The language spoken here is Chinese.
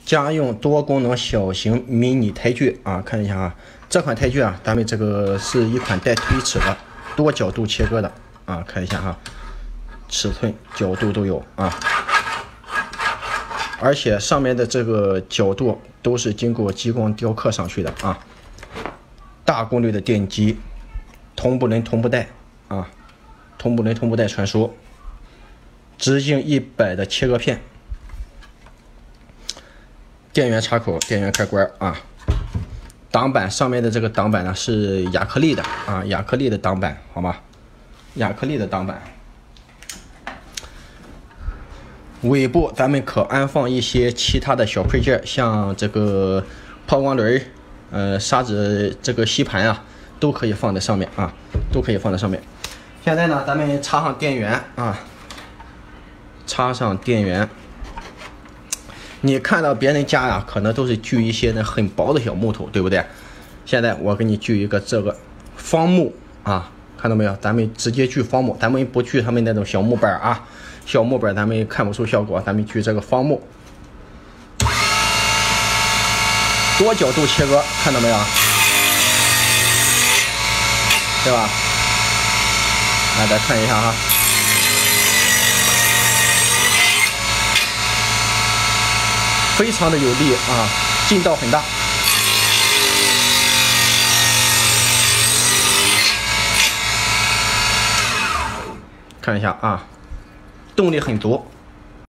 家用多功能小型迷你台锯啊，看一下啊，这款台锯啊，咱们这个是一款带推齿的多角度切割的啊，看一下哈，尺寸角度都有啊，而且上面的这个角度都是经过激光雕刻上去的啊，大功率的电机，同步轮同步带啊，同步轮同步带传输，直径100的切割片。电源插口、电源开关啊，挡板上面的这个挡板呢是亚克力的啊，亚克力的挡板，好吗？亚克力的挡板。尾部咱们可安放一些其他的小配件，像这个抛光轮、砂纸这个吸盘啊，都可以放在上面啊，都可以放在上面。现在呢，咱们插上电源啊，插上电源。你看到别人家呀，可能都是锯一些那很薄的小木头，对不对？现在我给你锯一个这个方木啊，看到没有？咱们直接锯方木，咱们不锯他们那种小木板啊，小木板咱们看不出效果，咱们锯这个方木，多角度切割，看到没有？对吧？来，再看一下哈。非常的有力啊，劲道很大。看一下啊，动力很足。